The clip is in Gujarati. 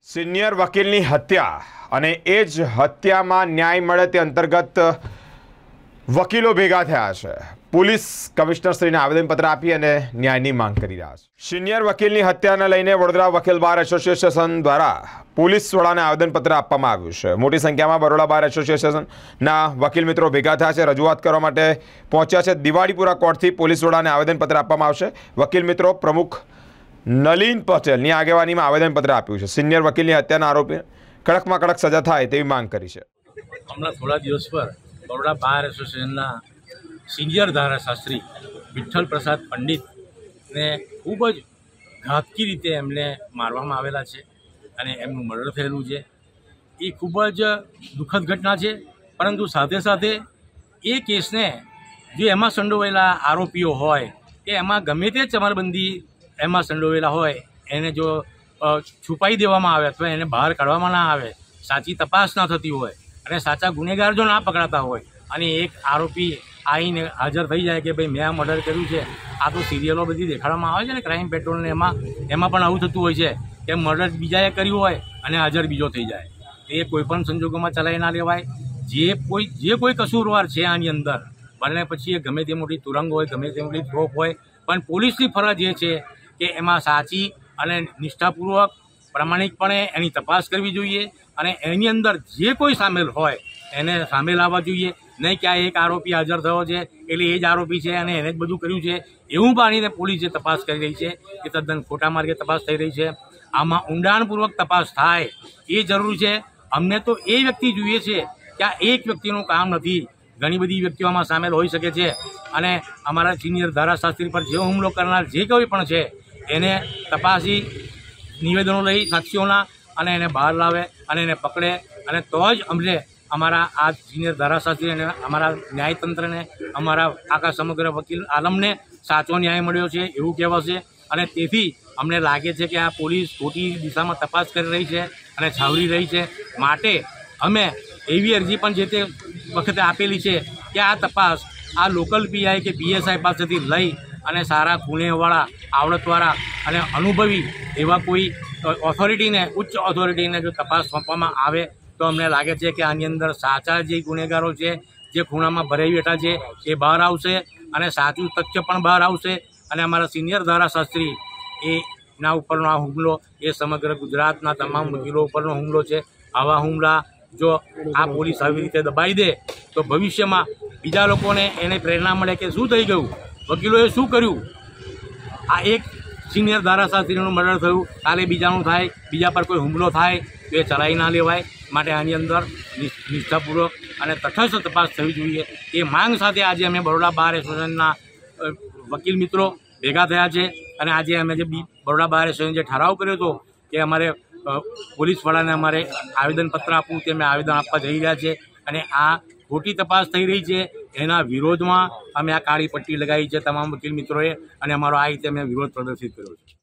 સિનિયર વકીલની હત્યા અને એ જ હત્યામાં ન્યાય મળે તે અંતર્ગત વકીલો ભેગા થયા છે. પોલીસ કમિશનરશ્રીને આવેદનપત્ર આપી અને ન્યાયની માંગ કરી રહ્યા છે. સિનિયર વકીલની હત્યાને લઈને વડોદરા વકીલ બાર એસોસિએશન દ્વારા પોલીસ વડાને આવેદનપત્ર આપવામાં આવ્યું છે. મોટી સંખ્યામાં બરોડા બાર એસોસિએશનના વકીલ મિત્રો ભેગા થયા છે, રજૂઆત કરવા માટે પહોંચ્યા છે. દિવાળીપુરા કોર્ટથી પોલીસ વડાને આવેદનપત્ર આપવામાં આવશે. વકીલ મિત્રો પ્રમુખ નલીન પટેલની આગેવાનીમાં આવેદનપત્ર આપ્યું છે. સિનિયર વકીલની હત્યાના આરોપી કડકમાં કડક સજા થાય તેવી માંગ કરી છે. હમણાં થોડા દિવસ પર બરોડા બાર એસોસિએશનના સિનિયર ધારાશાસ્ત્રી વિઠ્ઠલ પ્રસાદ પંડિતને ખૂબ જ ઘાતકી રીતે એમને મારવામાં આવેલા છે અને એમનું મર્ડર થયેલું છે. એ ખૂબ જ દુઃખદ ઘટના છે, પરંતુ સાથે સાથે એ કેસને જે એમાં સંડોવાયેલા આરોપીઓ હોય કે એમાં ગમે તે ચમરબંધી એમાં સંડોવેલા હોય એને જો છુપાઈ દેવામાં આવે અથવા એને બહાર કાઢવામાં ના આવે, સાચી તપાસ ના થતી હોય અને સાચા ગુનેગાર જો ના પકડાતા હોય અને એક આરોપી આવીને હાજર થઈ જાય કે ભાઈ મેં આ મર્ડર કર્યું છે, આ તો સિરિયલો બધી દેખાડવામાં આવે છે ને ક્રાઇમ પેટ્રોલને, એમાં પણ આવું થતું હોય છે કે મર્ડર બીજાએ કર્યું હોય અને હાજર બીજો થઈ જાય. એ કોઈપણ સંજોગોમાં ચલાવી ના લેવાય. જે કોઈ કસૂરવાર છે આની અંદર, ભલે પછી એ ગમે તે મોટી તુરંગ હોય, ગમે તે મોટી તોપ હોય, પણ પોલીસની ફરજ એ છે કે એમાં સાચી અને નિષ્ઠાપૂર્વક પ્રામાણિકપણે એની તપાસ કરવી જોઈએ અને એની અંદર જે કોઈ સામેલ હોય એને સામેલ આવવા જોઈએ. નહીં કે આ એક આરોપી હાજર થયો છે એટલે એ જ આરોપી છે અને એને જ બધું કર્યું છે એવું માનીને પોલીસ જે તપાસ કરી રહી છે એ તદ્દન ખોટા માર્ગે તપાસ થઈ રહી છે. આમાં ઊંડાણપૂર્વક તપાસ થાય એ જરૂરી છે. અમને તો એ વ્યક્તિ જોઈએ છે કે આ એક વ્યક્તિનું કામ નથી, ઘણી બધી વ્યક્તિઓમાં સામેલ હોઈ શકે છે અને અમારા સિનિયર ધારાશાસ્ત્રી પર જે હુમલો કરનાર જે કોઈ પણ છે એને તપાસી નિવેદનો લઈ સાક્ષીઓના અને એને બહાર લાવે અને એને પકડે, અને તો જ અમને અમારા આ સિનિયર ધારાશાસ્ત્રી અને અમારા ન્યાયતંત્રને, અમારા આખા સમગ્ર વકીલ આલમને સાચો ન્યાય મળ્યો છે એવું કહેવાશે. અને તેથી અમને લાગે છે કે આ પોલીસ ખોટી દિશામાં તપાસ કરી રહી છે અને છાવરી રહી છે. માટે અમે એવી અરજી પણ જે તે વખતે આપેલી છે કે આ તપાસ આ લોકલ પીઆઈ કે પીએસઆઈ પાસેથી લઈ અને સારા ગુનેવાળા, આવડતવાળા અને અનુભવી એવા કોઈ ઓથોરિટીને, ઉચ્ચ ઓથોરિટીને જો તપાસ સોંપવામાં આવે તો અમને લાગે છે કે આની અંદર સાચા જે ગુનેગારો છે, જે ખૂણામાં ભરાઈ બેઠા છે એ બહાર આવશે અને સાચું તથ્ય પણ બહાર આવશે. અને અમારા સિનિયર ધારાશાસ્ત્રી એના ઉપરનો આ હુમલો એ સમગ્ર ગુજરાતના તમામ વકીલો ઉપરનો હુમલો છે. આવા હુમલા જો આ પોલીસ આવી રીતે દબાઈ દે તો ભવિષ્યમાં બીજા લોકોને એને પ્રેરણા મળે કે શું થઈ ગયું, વકીલોએ શું કર્યું. આ એક સિનિયર ધારાશાસ્ત્રીનું મર્ડર થયું, કાલે બીજાનું થાય, બીજા પર કોઈ હુમલો થાય તો એ ચલાવી ના લેવાય. માટે આની અંદર નિષ્ઠાપૂર્વક અને તટસ્થ તપાસ થવી જોઈએ એ માંગ સાથે આજે અમે બરોડા બાર એસોસિએશનના વકીલ મિત્રો ભેગા થયા છે. અને આજે અમે જે બરોડા બાર એસોસિએશને જે ઠરાવ કર્યો હતો કે અમારે પોલીસ વડાને અમારે આવેદનપત્ર આપવું, તે અમે આવેદન આપવા જઈ રહ્યા છે. અને આ ખોટી તપાસ થઈ રહી છે એના વિરોધમાં અમે આ કાળી પટ્ટી લગાવી છે તમામ વકીલ મિત્રોએ, અને અમારો આ રીતે અમે વિરોધ પ્રદર્શિત કર્યો છે.